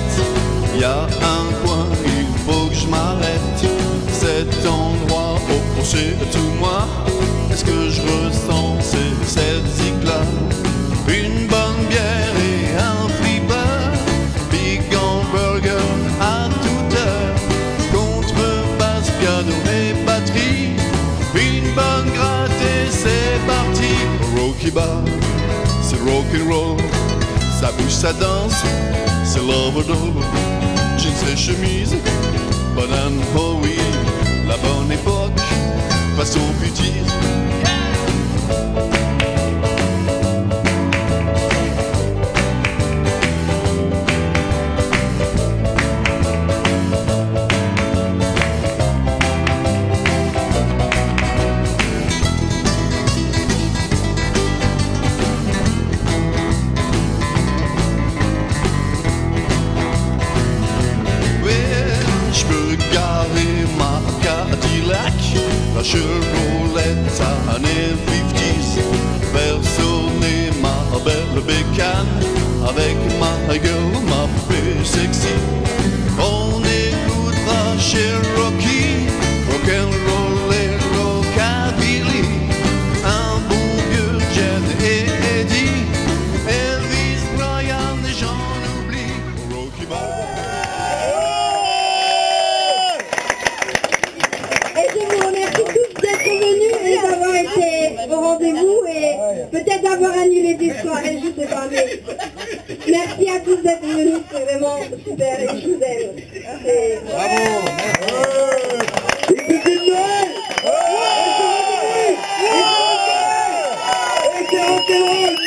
Y a un coin, il faut que je m'arrête. Cet endroit au pencher de tout moi. Est-ce que je ressens cette zik-là? Une bonne bière et un flipper. Big hamburger à toute heure. Contrebasse, piano et batterie. Une bonne gratte et c'est parti. Rocky bar, c'est rock'n'roll. Ça bouge, ça danse, c'est love or dole. Jeans et chemise, banane, oh oui. La bonne époque, façon future. La Chevrolet années 50s, faire sonner ma belle bécane avec ma gueule, ma poupée sexy. On écoutera Cherokee, rock'n'roll et rockabilly, un bon vieux Jet et Eddie, Elvis, Brian et j'en oublie, Rocky Bar. D'avoir été au rendez-vous et peut-être d'avoir annulé des soirées, je sais pas, mais merci à tous d'être venus, c'est vraiment super et je vous aime. Bravo! Et c'est Noëlle! Et c'est rock'n'roll!